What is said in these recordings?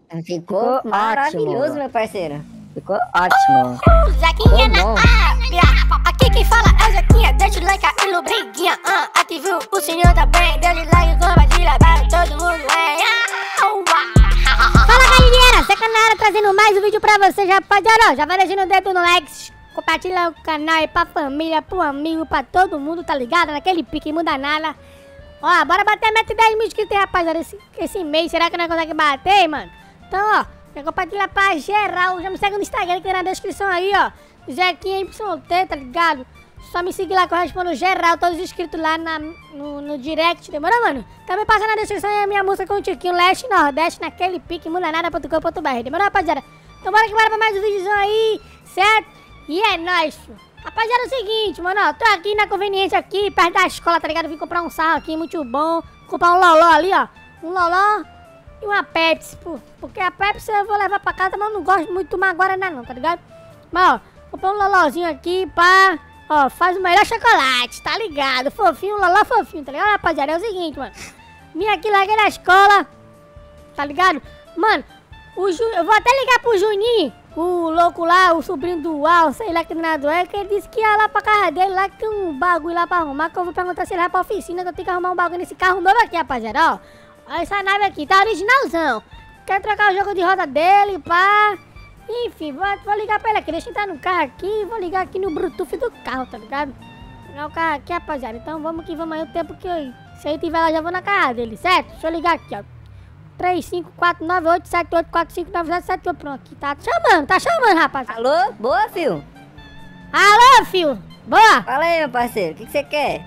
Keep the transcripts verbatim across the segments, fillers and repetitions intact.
Ficou, Ficou maravilhoso, ótimo. meu parceiro. Ficou ótimo. Zequinha na Bom. área. Aqui quem fala é o Zequinha. Deixa o like aí no briguinha. Ah, ative o sininho também. Deixa o like, compartilha para todo mundo. É. Fala, galera, Zeca na área trazendo mais um vídeo pra você, rapaziada. Já vai deixando o dedo no like, compartilha o canal aí pra família, pro amigo, pra todo mundo, tá ligado? Naquele pique, muda nada. Ó, bora bater a meta de dez mil inscritos aí, rapaziada, esse, esse mês. Será que nós conseguimos bater, mano? Então, ó, já compartilha pra geral. Já me segue no Instagram que tem na descrição aí, ó. Zequinha Y T, tá ligado? Só me seguir lá que eu respondo geral, todos os inscritos lá na, no, no direct, demorou, mano? Também passa na descrição aí a minha música com o Tiquinho, Leste Nordeste, naquele pique, muda nada ponto com ponto br, demorou, rapaziada? Então bora que bora pra mais um vídeo aí, certo? E é nóis, filho. Rapaziada, é o seguinte, mano, ó, tô aqui na conveniência aqui, perto da escola, tá ligado? Vim comprar um sarro aqui, muito bom. Comprar um loló ali, ó, um loló e uma Pepsi, pô. Porque a Pepsi eu vou levar pra casa, mas eu não gosto muito de tomar agora não, tá ligado? Mas, ó, comprar um lolózinho aqui, pá. Ó, faz o melhor chocolate, tá ligado? Fofinho, loló fofinho, tá ligado, rapaziada? É o seguinte, mano. Vim aqui, larguei na escola, tá ligado? Mano, o Ju... eu vou até ligar pro Juninho, o louco lá, o sobrinho do Al, sei lá que nada é, que ele disse que ia lá pra casa dele, lá que tem um bagulho lá pra arrumar, que eu vou perguntar se ele vai pra oficina, que eu tenho que arrumar um bagulho nesse carro novo aqui, rapaziada, ó. Olha essa nave aqui, tá originalzão. Quero trocar o jogo de roda dele, pá. Enfim, vou, vou ligar pra ele aqui, deixa eu entrar no carro aqui, vou ligar aqui no Bluetooth do carro, tá ligado? Vou ligar o carro aqui, rapaziada, então vamos que vamos aí, o tempo que eu, se ele tiver lá, já vou na casa dele, certo? Deixa eu ligar aqui, ó. três cinco quatro nove oito sete oito quatro cinco nove zero sete oito, pronto, aqui, tá chamando, tá chamando, rapaziada. Alô? Boa, fio? Alô, filho, boa? Fala aí, meu parceiro, o que você quer?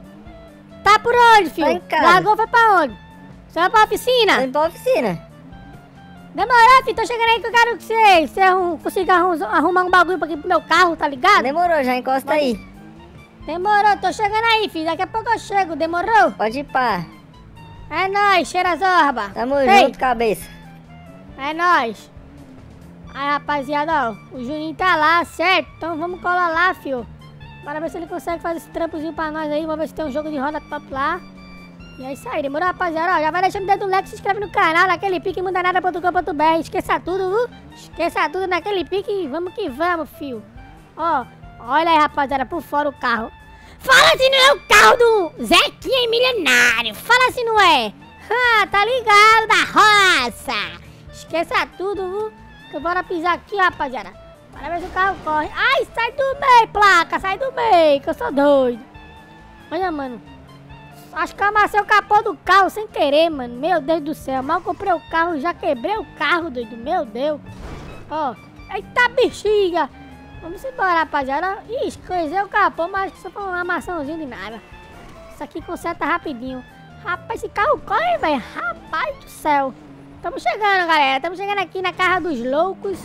Tá por onde, Tô filho? em casa. Largou, foi pra onde? Você vai pra Tô oficina? indo pra oficina. Demorou, filho, tô chegando aí que eu quero que você, você arrum, consiga arrum, arrumar um bagulho pra aqui pro meu carro, tá ligado? Demorou, já encosta Pode- aí. Demorou, tô chegando aí, filho. Daqui a pouco eu chego, demorou? Pode ir pá. É nóis, cheira zorba. Tamo Ei, junto, cabeça. é nóis. Aí, rapaziada, ó, o Juninho tá lá, certo? Então vamos colar lá, filho. Bora ver se ele consegue fazer esse trampozinho pra nós aí. Vamos ver se tem um jogo de roda top lá. E é isso aí, demorou, rapaziada? Ó, já vai deixando o dedo no like, se inscreve no canal, naquele pique, muda nada ponto com ponto br. Esqueça tudo, viu? Esqueça tudo naquele pique e vamos que vamos, filho. Ó, olha aí, rapaziada, por fora o carro. Fala se não é o carro do Zequinha Milionário. Fala se não é. Ah, tá ligado, da roça. Esqueça tudo, viu? Que bora pisar aqui, rapaziada. Bora ver se o carro corre. Ai, sai do meio, placa, sai do meio, que eu sou doido. Olha, mano. Acho que eu amassei o capô do carro sem querer, mano. Meu Deus do céu. Mal comprei o carro e já quebrei o carro, doido. Meu Deus. Ó. Eita bexiga. Vamos embora, rapaziada. Ixi, coisei o capô, mas acho que só foi uma maçãozinha de nada. Isso aqui conserta rapidinho. Rapaz, esse carro corre, velho. Rapaz do céu. Estamos chegando, galera. Estamos chegando aqui na Casa dos Loucos.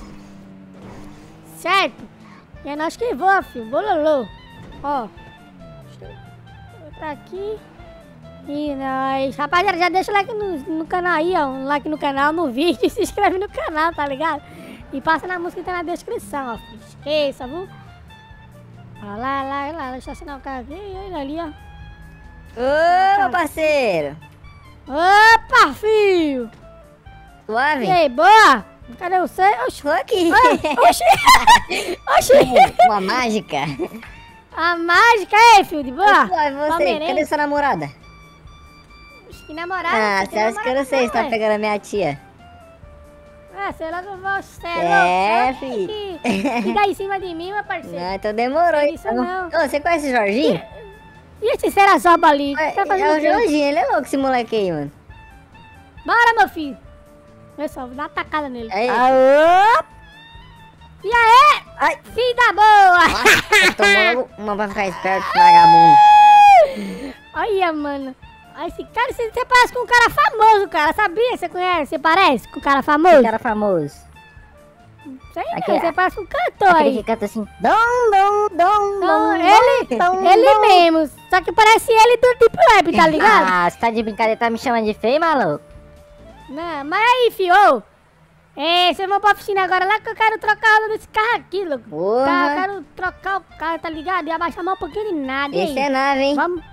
Certo? E é nós que voa, filho. Bololô. Ó. Deixa eu entrar aqui. E nós, rapaziada, já deixa o like no, no canal aí, ó, um like no canal, no vídeo, se inscreve no canal, tá ligado? E passa na música que tá na descrição, ó, filho. Esqueça, viu? Ó, lá, lá, lá, deixa eu assinar o carro aqui, olha ali, ó. Ô, meu parceiro. Opa, filho! Suave? E aí, boa? Cadê você? Oxi, Tô aqui. oxi, oxi. Uma mágica. A mágica, aí, filho, de boa? Suave, você. Palmeirense. Cadê sua namorada? Que namorada? Ah, que você acha que eu não sei se tá ué. pegando a minha tia? Ah, sei lá do você, É, louco. filho. Que, que dá em cima de mim, meu parceiro. Não, então demorou. Isso então. não. Ô, você conhece o Jorginho? E esse Serazoba ali? É, Tá fazendo é o o quê? Jorginho, ele é louco esse moleque aí, mano. Bora, meu filho. Olha só, vou dar uma tacada nele. Aí. Aô! E aí? Ai. Filho da boa! Nossa, tomou logo uma pra ficar esperto, vagabundo. Olha, mano. Olha esse cara, você, você parece com um cara famoso, cara. Sabia? Você conhece? Você parece com um cara famoso? Cara famoso. Sei não, Aquele- você parece com um cantor Aquele aí. que canta assim. Dom, dom, dom, Não, dom, ele, dom, ele dom. mesmo. Só que parece ele do Deep Web, tá ligado? Ah, você tá de brincadeira, tá me chamando de feio, maluco? Não, mas aí, fio, ô. É, vocês vão pra oficina agora lá que eu quero trocar a roda desse carro aqui, louco. Porra. Tá, eu quero trocar o carro, tá ligado? E abaixar mais um pouquinho de nada, e Esse aí? é nave, hein? Vamos...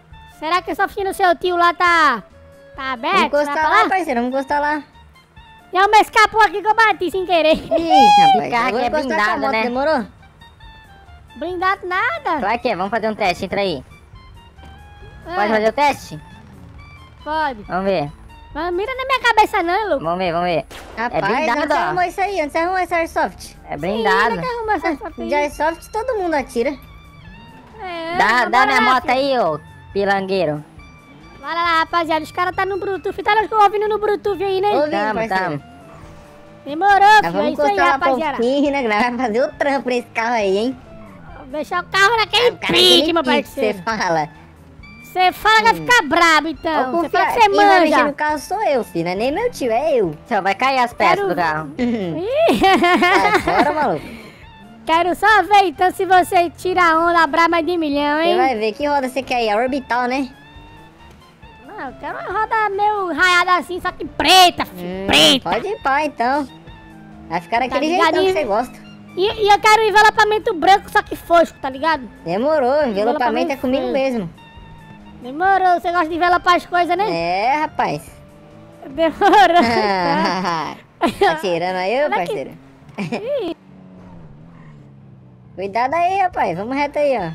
Será que essa oficina do seu tio lá tá... Tá Vamos aberta? encostar Será pra lá, parceiro, vamos encostar lá. E a uma escapou aqui que eu bati sem querer. Ih, rapaz, carro eu vou aqui é encostar com a blindado, moto, né? demorou? Blindado nada. Vai que é, vamos fazer um teste, entra aí. Ah, Pode fazer o teste? Pode. Vamos ver. Mas mira na minha cabeça não, louco. Vamos ver, vamos ver. Rapaz, blindado, onde você ó. arrumou isso aí? Onde você arrumou esse airsoft? É blindado. Ih, que arruma essa foto aí? De airsoft todo mundo atira. É, Dá, bora dá minha lá, moto filho. aí, ô pilangueiro. Bora lá, rapaziada. Os caras tá no Bluetooth. Tá ouvindo no Bluetooth aí, né? Ouvindo, Tamo, parceiro. tamo. Demorou, Nós filho. É vamos isso aí, encostar lá pra rapaziada. oficina, que nós vamos fazer o trampo nesse carro aí, hein? Deixar o carro naquele Cara, pique, aquele meu pique que você parceiro. fala. Você fala que vai ficar brabo, então. Você fala que você Quem vai mexer manja. no carro sou eu, filho. Não é nem meu tio, é eu. Só vai cair as peças Quero- do carro. Ih, Sai fora, maluco. Quero só ver, então, se você tira a onda braba de milhão, Você hein? vai ver que roda você quer aí. A orbital, né? Não, eu quero uma roda meio raiada assim, só que preta, filho. Hum, Preta. Pode ir pá, então. Vai ficar daquele ligado, jeitão que hein? você gosta. E, e eu quero envelopamento branco, só que fosco, tá ligado? Demorou, envelopamento é comigo feio. mesmo. Demorou, você gosta de envelopar as coisas, né? É, rapaz. Demorou. Tá tirando aí, ô Olha parceiro? Cuidado aí, rapaz. Vamos reto aí, ó.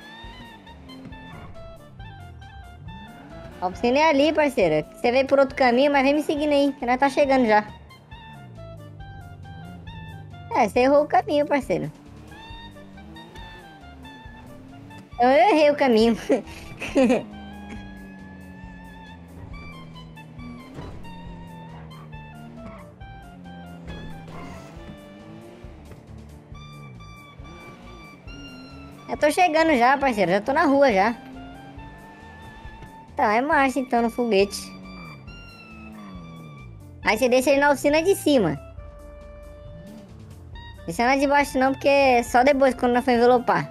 A oficina é ali, parceiro. Você veio por outro caminho, mas vem me seguindo aí, que nós tá chegando já. É, você errou o caminho, parceiro. Eu errei o caminho. Eu tô chegando já, parceiro. Já tô na rua já. Tá, é marcha então no foguete. Aí você deixa ele na oficina de cima. Deixa na de baixo não, porque é só depois quando nós for envelopar.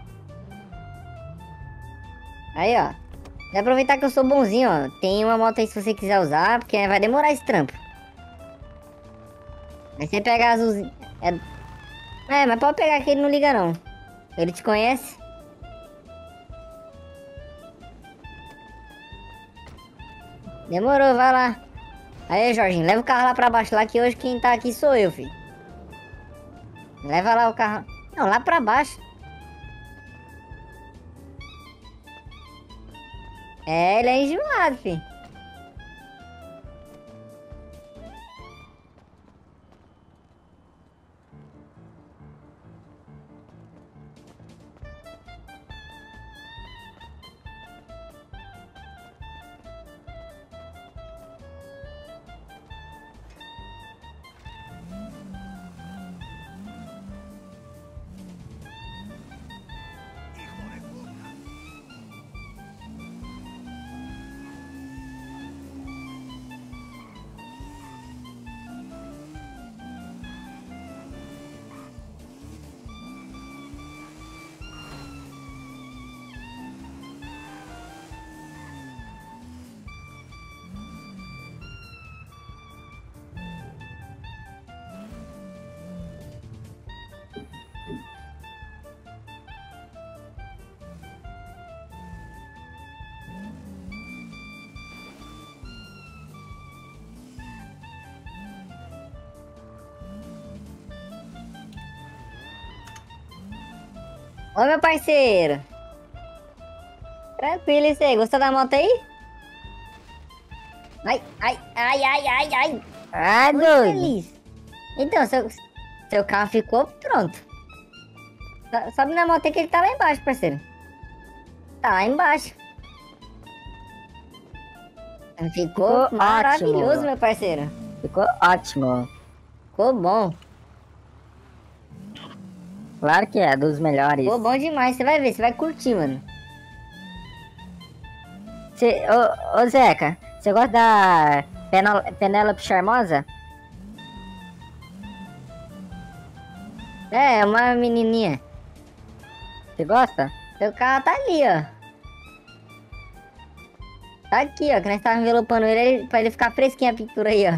Aí, ó. Vai aproveitar que eu sou bonzinho, ó. Tem uma moto aí se você quiser usar, porque vai demorar esse trampo. Aí você pega a azulzinha. É... é, mas pode pegar que ele não liga não. Ele te conhece? Demorou, vai lá. Aí, Jorginho, leva o carro lá pra baixo lá, que hoje quem tá aqui sou eu, filho. Leva lá o carro. Não, lá pra baixo. É, ele é enjoado, filho. Ô, meu parceiro. Tranquilo, isso aí. Gostou da moto aí? Ai, ai, ai, ai, ai, ai. Ah, Muito doido. feliz. Então, seu, seu carro ficou pronto. So- Sobe na moto aí que ele tá lá embaixo, parceiro. Tá lá embaixo. Ficou, Ficou maravilhoso, ótimo. meu parceiro. Ficou ótimo. Ficou bom. Claro que é, dos melhores. Ficou bom demais. Você vai ver, você vai curtir, mano. Cê, ô, ô Zeca, você gosta da Penel- Penélope Charmosa? É, uma menininha. Você gosta? Seu carro tá ali, ó. Tá aqui, ó. Que nós tava envelopando ele, ele pra ele ficar fresquinho a pintura aí, ó.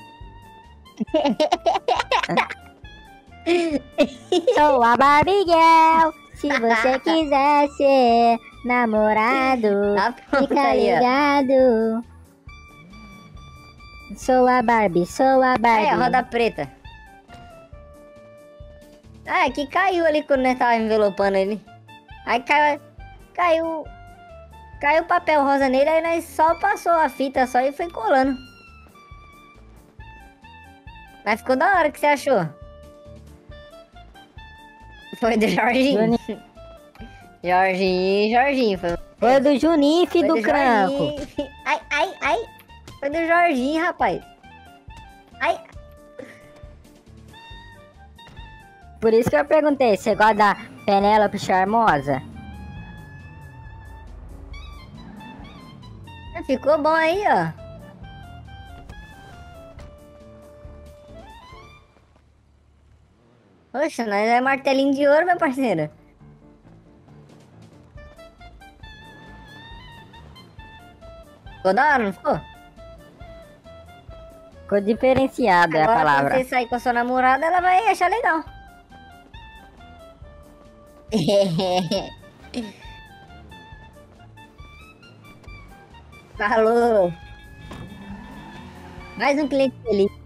Sou a Barbie Girl. Se você quiser ser namorado, Tá pronto fica aí, ó. ligado. Sou a Barbie, sou a Barbie. Aí, a roda preta. Ah, é que caiu ali quando nós tava envelopando ele. Aí caiu... Caiu... Caiu o papel rosa nele, aí nós só passou a fita só e foi colando. Mas ficou da hora, o que você achou? Foi do Jorginho. Juninho. Jorginho, Jorginho. Foi, Foi do Juninho, filho foi do Cranco. Jorginho. Ai, ai, ai. Foi do Jorginho, rapaz. Ai. Por isso que eu perguntei, você gosta da Penélope Charmosa? Ficou bom aí, ó. Poxa, nós é martelinho de ouro, meu parceiro. Ficou da hora, não ficou? Ficou diferenciado, é a Agora, palavra. quando você sair com a sua namorada, ela vai achar legal. Falou. Mais um cliente feliz.